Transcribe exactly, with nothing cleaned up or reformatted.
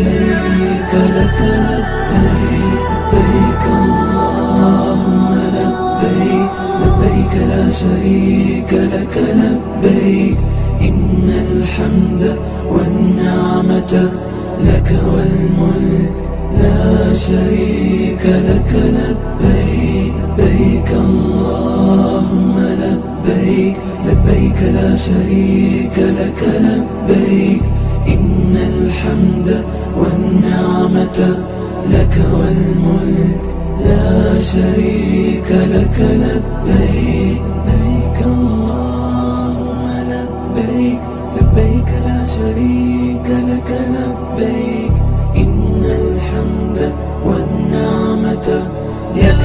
شريك لك لبيك لبيك اللهم لبيك لبيك لا شريك لك لبيك إن الحمد والنعمة لك والملك لا شريك لك لبيك لبيك اللهم لبيك لبيك لا شريك لك لبيك إن الحمد والنعمة لك والملك لا شريك لك لبيك لبيك اللهم لبيك لبيك لا شريك لك لبيك إن الحمد والنعمة لك